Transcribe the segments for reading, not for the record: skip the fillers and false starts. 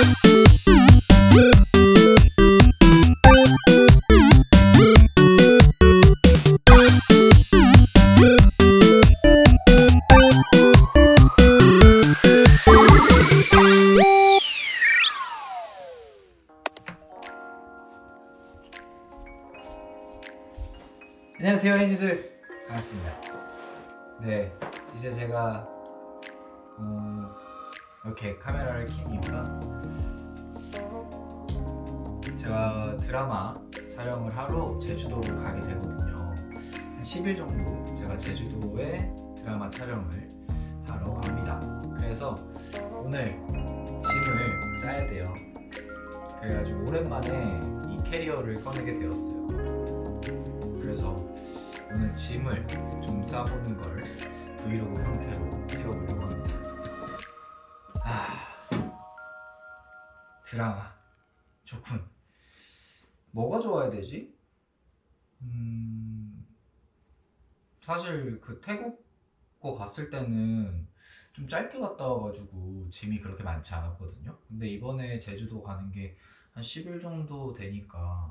안녕하세요, 애니들. 반갑습니다. 네, 이제 제가 이렇게 카메라를 킨 이유가, 제가 드라마 촬영을 하러 제주도를 가게 되거든요. 한 10일 정도 제가 제주도에 드라마 촬영을 하러 갑니다. 그래서 오늘 짐을 싸야 돼요. 그래가지고 오랜만에 이 캐리어를 꺼내게 되었어요. 그래서 오늘 짐을 좀 싸보는 걸 브이로그 형태로 찍어보려고 합니다. 드라마 좋군. 뭐가 좋아야 되지? 사실 그 태국 거 갔을 때는 좀 짧게 갔다 와가지고 짐이 그렇게 많지 않았거든요. 근데 이번에 제주도 가는 게 한 10일 정도 되니까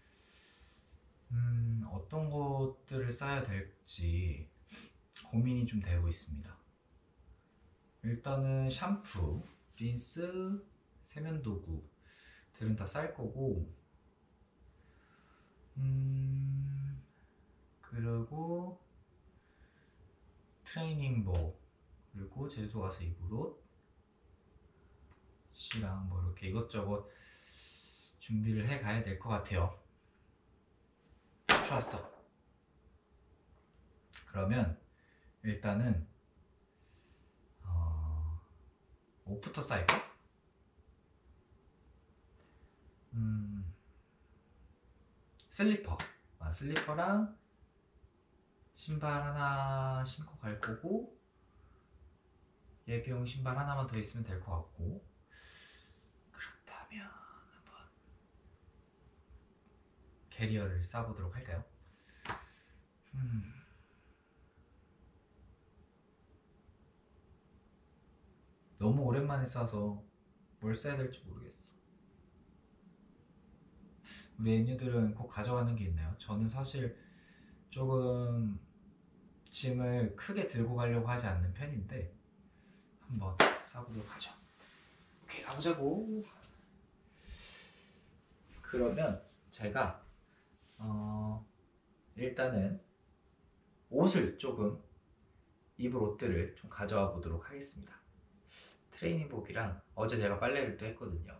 어떤 것들을 싸야 될지 고민이 좀 되고 있습니다. 일단은 샴푸, 린스, 세면도구들은 다 쌀 거고, 그리고 트레이닝복, 그리고 제주도 가서 입을 옷 이랑 뭐 이렇게 이것저것 준비를 해 가야 될 것 같아요. 좋았어. 그러면 일단은 옷부터 쌓일까? 슬리퍼랑 신발 하나 신고 갈 거고, 예비용 신발 하나만 더 있으면 될 것 같고, 그렇다면 한번 캐리어를 싸보도록 할까요? 너무 오랜만에 싸서 뭘 써야 될지 모르겠어. 우리 애니들은 꼭 가져가는 게 있나요? 저는 사실 조금 짐을 크게 들고 가려고 하지 않는 편인데 한번 싸보도록 하죠. 오케이, 가보자고. 그러면 제가 일단은 옷을 조금, 입을 옷들을 좀 가져와 보도록 하겠습니다. 트레이닝복이랑 어제 제가 빨래를 또 했거든요.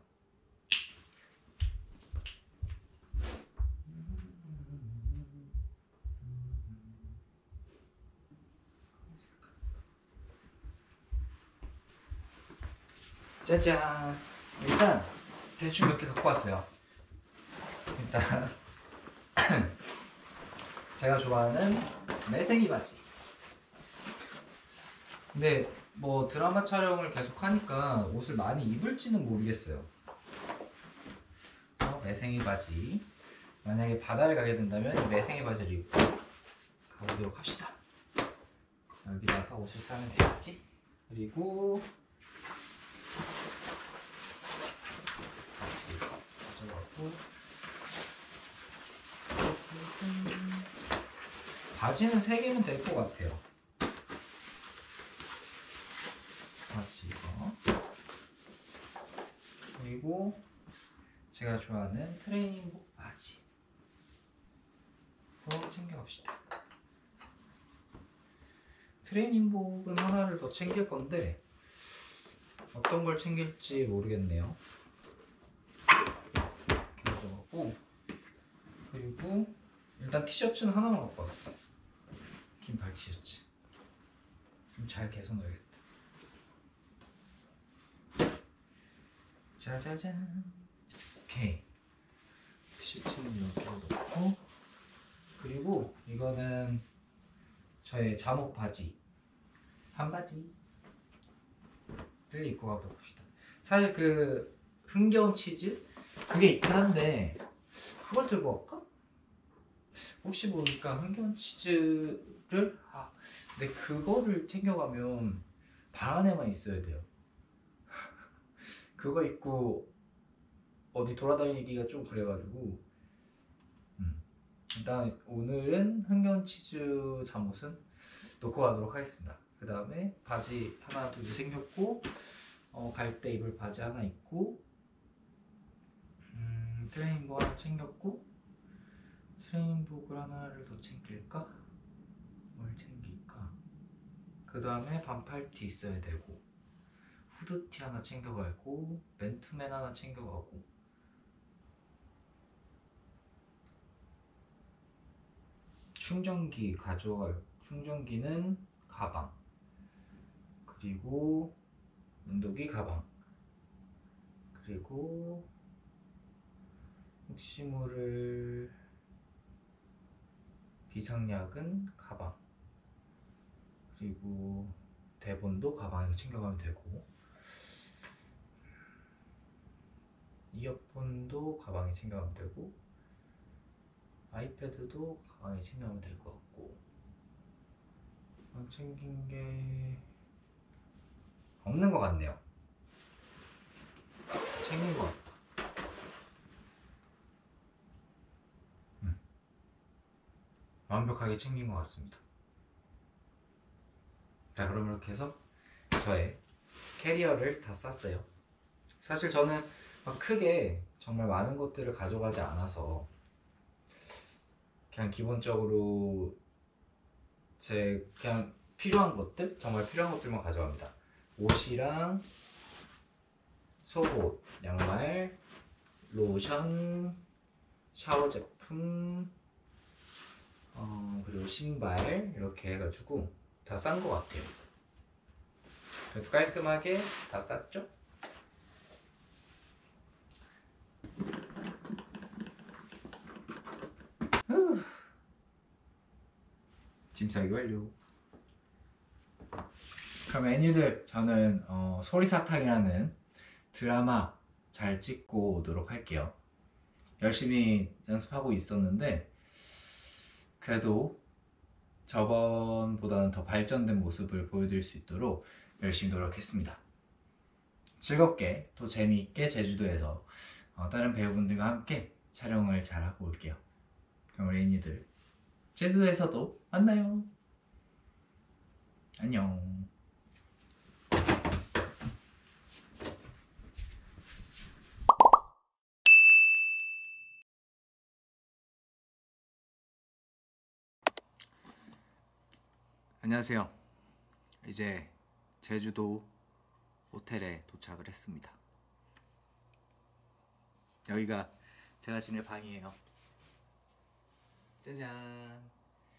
짜잔! 일단 대충 몇 개 갖고 왔어요. 일단 제가 좋아하는 매생이 바지. 근데 뭐 드라마 촬영을 계속 하니까 옷을 많이 입을지는 모르겠어요. 매생이 바지, 만약에 바다를 가게 된다면 이 매생이 바지를 입고 가보도록 합시다. 여기다가 옷을 싸면 되겠지? 그리고 바지 가져가고, 바지는 3개면 될 것 같아요. 바지 이거, 그리고 제가 좋아하는 트레이닝복 바지 또 챙겨갑시다. 트레이닝복은 하나를 더 챙길 건데 어떤 걸 챙길지 모르겠네요. 이렇게 가져가고, 그리고 일단 티셔츠는 하나만 갖고 왔어. 긴팔 티셔츠 좀 잘 개서 넣어야겠다. 짜자잔. 오케이, 티셔츠는 이렇게 넣고, 그리고 이거는 저의 잠옷 바지, 반바지를 입고 가도록 합시다. 사실 그 흥겨운 치즈 그게 있긴 한데 그걸 들고 갈까? 혹시 모르니까 흥겨운 치즈를 근데 그거를 챙겨가면 방 안에만 있어야 돼요. 그거 입고 어디 돌아다니기가 좀 그래가지고 일단 오늘은 흥겨운 치즈 잠옷은 놓고 가도록 하겠습니다. 그 다음에 바지 하나 둘 챙겼고 갈 때 입을 바지 하나 입고 트레이닝복 하나 챙겼고 트레이닝복을 하나를 더 챙길까? 뭘 챙길까? 그 다음에 반팔티 있어야 되고 후드티 하나 챙겨가고 맨투맨 하나 챙겨가고 충전기 가져갈 충전기는 가방 그리고 운동기 가방 그리고 혹시 모를 비상약은 가방 그리고 대본도 가방에 챙겨가면 되고 이어폰도 가방에 챙겨가면 되고 아이패드도 가방에 챙겨가면 될 것 같고 안 챙긴 게 없는 것 같네요. 챙긴 것 같다. 완벽하게 챙긴 것 같습니다. 자, 그럼 이렇게 해서 저의 캐리어를 다 쌌어요. 사실 저는 막 크게 정말 많은 것들을 가져가지 않아서 그냥 기본적으로 제 그냥 필요한 것들, 정말 필요한 것들만 가져갑니다. 옷이랑 속옷, 양말, 로션, 샤워 제품, 그리고 신발 이렇게 해가지고 다 싼 것 같아요. 그래도 깔끔하게 다 쌌죠? 짐 싸기 완료. 그럼 애니들 저는 소리사탕이라는 드라마 잘 찍고 오도록 할게요. 열심히 연습하고 있었는데 그래도 저번보다는 더 발전된 모습을 보여드릴 수 있도록 열심히 노력했습니다. 즐겁게 또 재미있게 제주도에서 다른 배우분들과 함께 촬영을 잘하고 올게요. 그럼 우리 애니들 제주도에서도 만나요. 안녕. 안녕하세요. 이제 제주도 호텔에 도착을 했습니다. 여기가 제가 지낼 방이에요. 짜잔.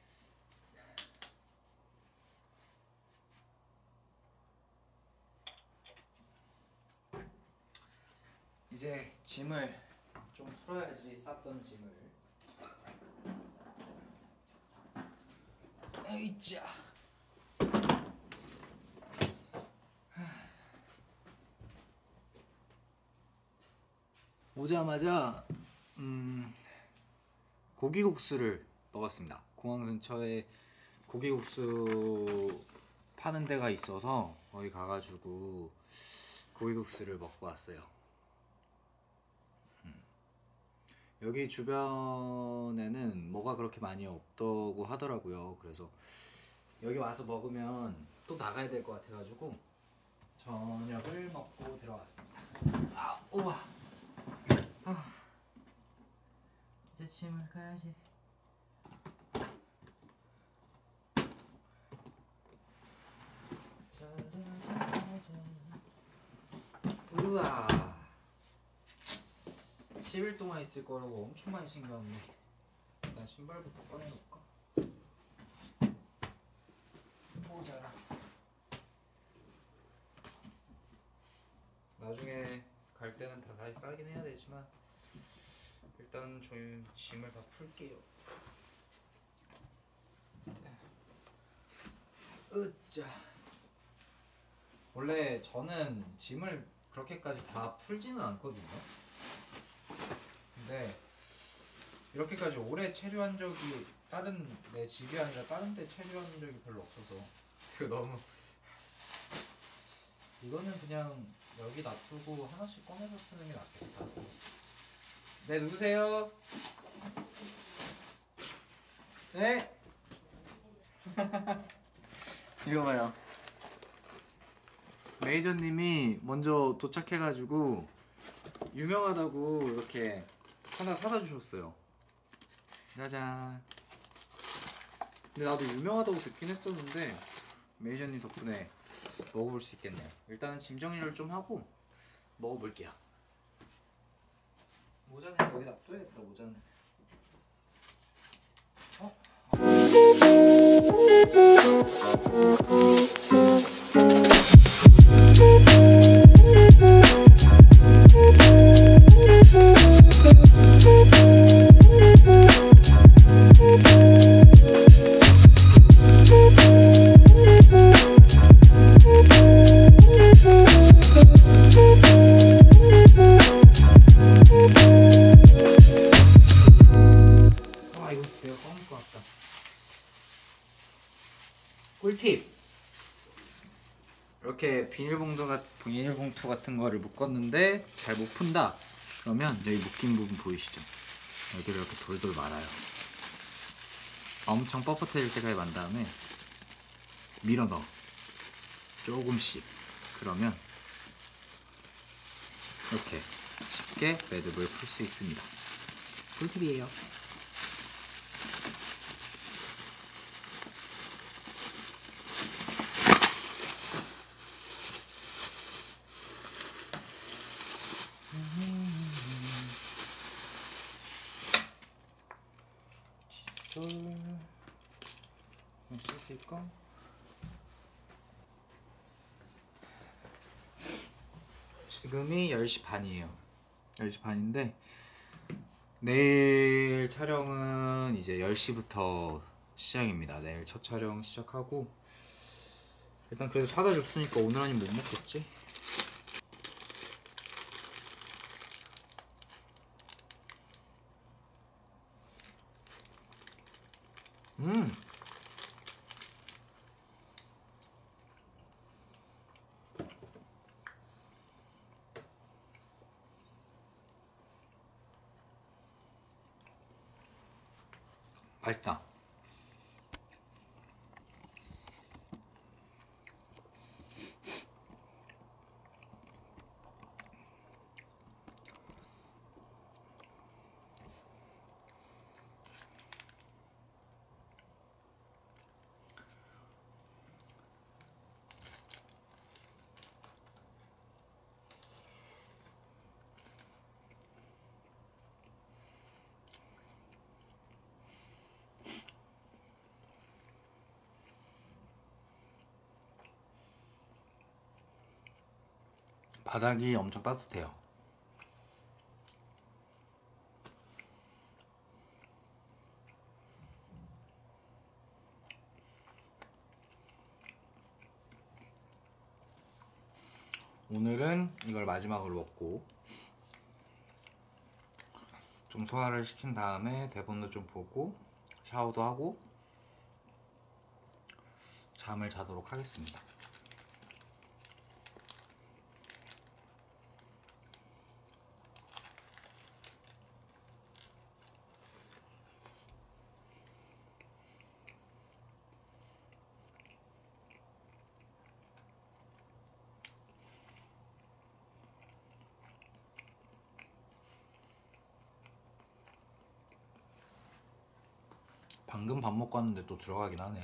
이제 짐을 좀 풀어야지. 쌌던 짐을. 으이짜. 오자마자 고기국수를 먹었습니다. 공항 근처에 고기국수 파는 데가 있어서 거기 가가지고 고기국수를 먹고 왔어요. 여기 주변에는 뭐가 그렇게 많이 없다고 하더라고요. 그래서 여기 와서 먹으면 또 나가야 될 것 같아가지고 저녁을 먹고 들어왔습니다. 우와. 이제 짐을 가야지. 우와. 10일 동안 있을 거라고 엄청 많이 챙겨왔네. 일단 신발부터 꺼내놓을까? 모자라. 나중에 갈 때는 다 다시 싸긴 해야 되지만 일단 저희 짐을 다 풀게요. 으짜. 원래 저는 짐을 그렇게까지 다 풀지는 않거든요. 근데 이렇게까지 오래 체류한 적이 다른 내 집이 아니라 다른 데 체류한 적이 별로 없어서 그 너무 이거는 그냥 여기 놔두고 하나씩 꺼내서 쓰는 게 낫겠다. 네, 누구세요? 네? 이거 봐요. 메이저님이 먼저 도착해가지고 유명하다고 이렇게 하나 사다 주셨어요. 짜잔. 근데 나도 유명하다고 듣긴 했었는데 메이저님 덕분에 먹어볼 수 있겠네요. 일단은 짐 정리를 좀 하고 먹어볼게요. 모자는 여기다 놔둬야겠다. 모자는. 꿀팁! 이렇게 비닐봉투 같은 거를 묶었는데 잘 못 푼다 그러면 여기 묶인 부분 보이시죠? 여기를 이렇게 돌돌 말아요. 엄청 뻣뻣해질 때까지 만 다음에 밀어 넣어. 조금씩. 그러면 이렇게 쉽게 매듭을 풀 수 있습니다. 꿀팁이에요. 씻을까? 지금이 10시 반이에요. 10시 반인데 내일 촬영은 이제 10시부터 시작입니다. 내일 첫 촬영 시작하고 일단 그래도 사다 줬으니까 오늘 아니면 못 먹겠지? 맛있다. 바닥이 엄청 따뜻해요. 오늘은 이걸 마지막으로 먹고 좀 소화를 시킨 다음에 대본도 좀 보고 샤워도 하고 잠을 자도록 하겠습니다. 방금 밥 먹고 왔는데 또 들어가긴 하네.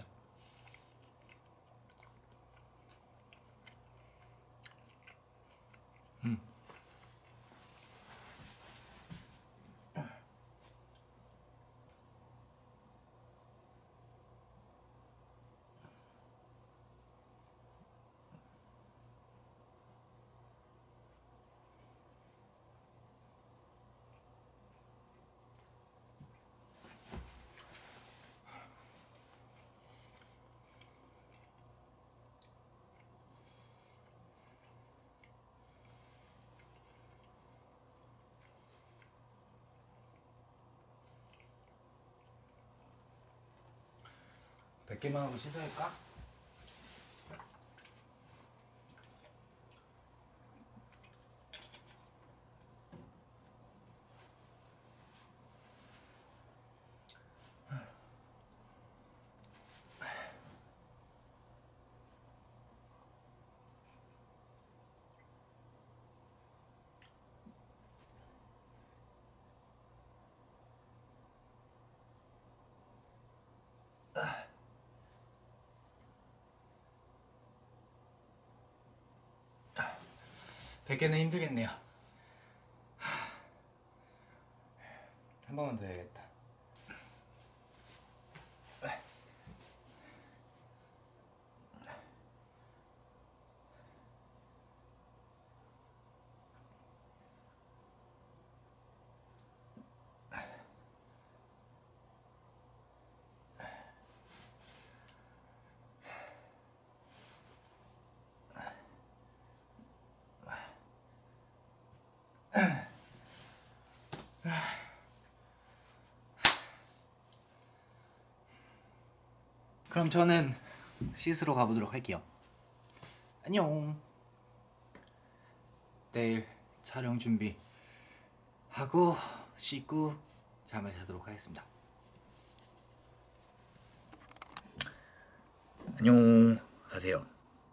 몇 개만 하고 씻을까? 100개는 힘들겠네요. 한 번만 더 해야겠다. 그럼 저는 씻으러 가보도록 할게요. 안녕. 내일 촬영 준비하고 씻고 잠을 자도록 하겠습니다. 안녕하세요.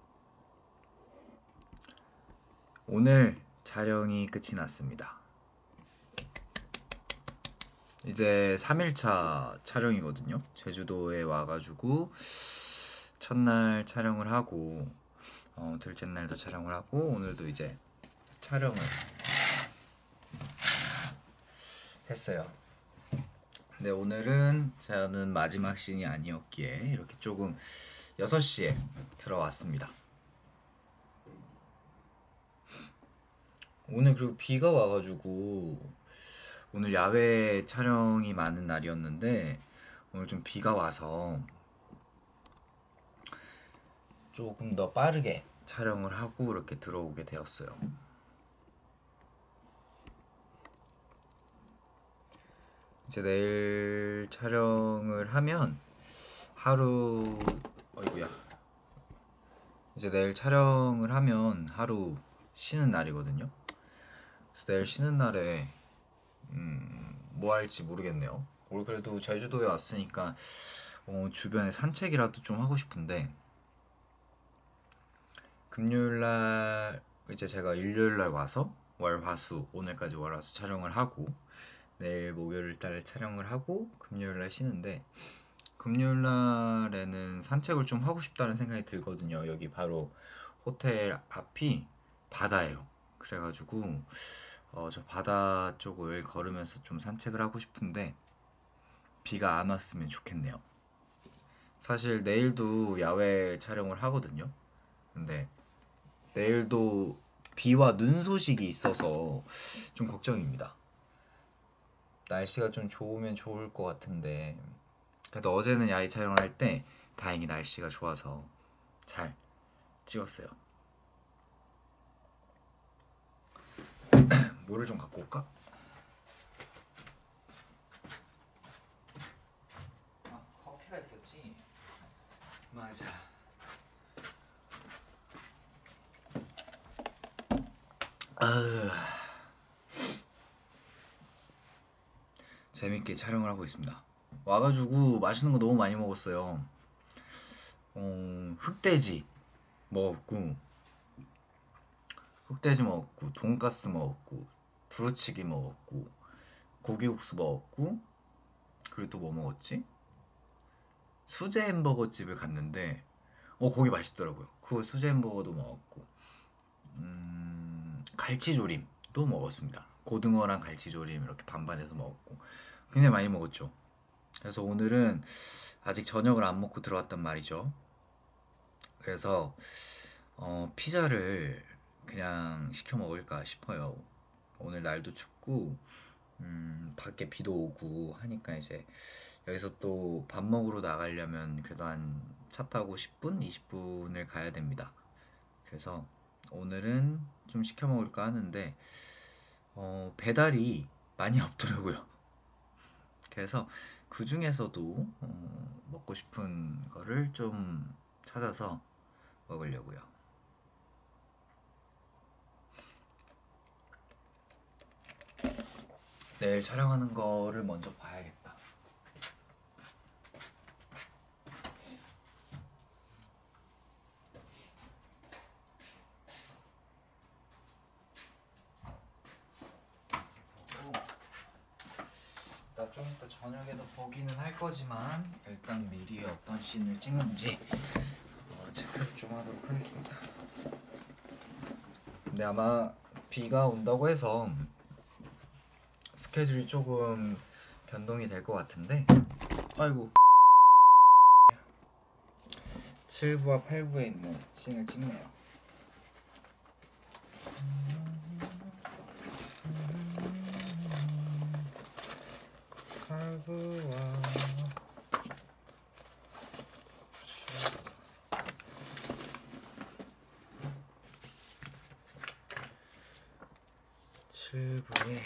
오늘 촬영이 끝이 났습니다. 이제 3일차 촬영이거든요. 제주도에 와가지고 첫날 촬영을 하고 둘째 날도 촬영을 하고 오늘도 이제 촬영을 했어요. 근데 오늘은 저는 마지막 씬이 아니었기에 이렇게 조금 6시에 들어왔습니다. 오늘 그리고 비가 와가지고 오늘 야외 촬영이 많은 날이었는데 오늘 좀 비가 와서 조금 더 빠르게 촬영을 하고 이렇게 들어오게 되었어요. 이제 내일 촬영을 하면 하루 이제 내일 촬영을 하면 하루 쉬는 날이거든요. 그래서 내일 쉬는 날에 뭐 할지 모르겠네요. 오늘 그래도 제주도에 왔으니까 주변에 산책이라도 좀 하고 싶은데 금요일날 이제 제가 일요일날 와서 월화수 오늘까지 월화수 촬영을 하고 내일 목요일날 촬영을 하고 금요일날 쉬는데 금요일날에는 산책을 좀 하고 싶다는 생각이 들거든요. 여기 바로 호텔 앞이 바다예요. 그래가지고 저 바다 쪽을 걸으면서 좀 산책을 하고 싶은데 비가 안 왔으면 좋겠네요. 사실 내일도 야외 촬영을 하거든요. 근데 내일도 비와 눈 소식이 있어서 좀 걱정입니다. 날씨가 좀 좋으면 좋을 것 같은데 그래도 어제는 야외 촬영을 할 때 다행히 날씨가 좋아서 잘 찍었어요. 물을 좀 갖고 올까? 커피가 있었지? 맞아. 재밌게 촬영을 하고 있습니다. 와가지고 맛있는 거 너무 많이 먹었어요. 흑돼지 먹었고 돈가스 먹었고 두루치기 먹었고 고기국수 먹었고 그리고 또 뭐 먹었지? 수제 햄버거 집을 갔는데 거기 맛있더라고요. 그 수제 햄버거도 먹었고 갈치조림도 먹었습니다. 고등어랑 갈치조림 이렇게 반반해서 먹었고 굉장히 많이 먹었죠. 그래서 오늘은 아직 저녁을 안 먹고 들어왔단 말이죠. 그래서 피자를 그냥 시켜 먹을까 싶어요. 오늘 날도 춥고 밖에 비도 오고 하니까 이제 여기서 또 밥 먹으러 나가려면 그래도 한 차 타고 10분, 20분을 가야 됩니다. 그래서 오늘은 좀 시켜 먹을까 하는데 배달이 많이 없더라고요. 그래서 그 중에서도 먹고 싶은 거를 좀 찾아서 먹으려고요. 내일 촬영하는 거를 먼저 봐야겠다. 나 좀 이따 저녁에도 보기는 할 거지만 일단 미리 어떤 씬을 찍는지 체크를 좀 하도록 하겠습니다. 근데 아마 비가 온다고 해서 스케줄이 조금 변동이 될 것 같은데, 아이고, 7부와 8부에 있는 씬을 찍네요. 팔부와 7부에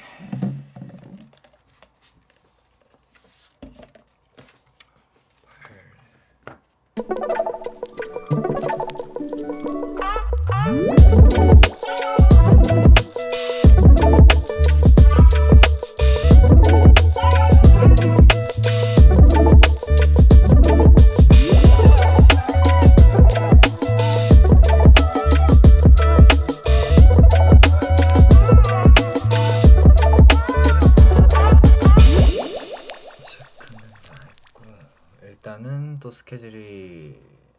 일단은 또 스케줄이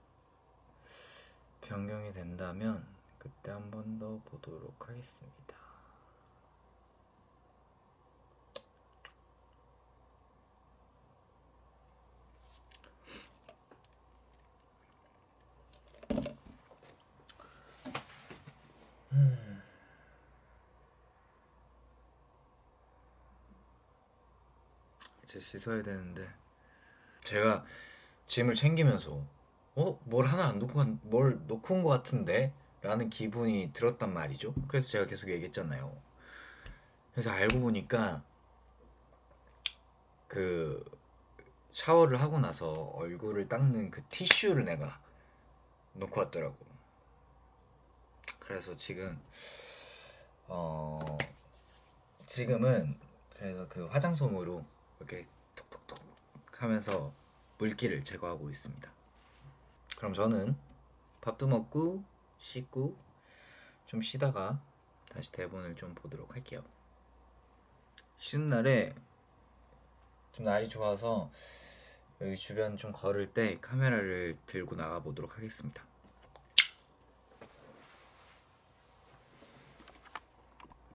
변경이 된다면 그때 한 번 더 보도록 하겠습니다. 이제 씻어야 되는데 제가 짐을 챙기면서 뭘 하나 안 놓고 뭘 놓고 온 것 같은데? 라는 기분이 들었단 말이죠. 그래서 제가 계속 얘기했잖아요. 그래서 알고 보니까 그 샤워를 하고 나서 얼굴을 닦는 그 티슈를 내가 놓고 왔더라고. 그래서 지금은 그래서 그 화장솜으로 이렇게 톡톡톡 하면서 물기를 제거하고 있습니다. 그럼 저는 밥도 먹고 씻고 좀 쉬다가 다시 대본을 좀 보도록 할게요. 쉬는 날에 좀 날이 좋아서 여기 주변 좀 걸을 때 카메라를 들고 나가 보도록 하겠습니다.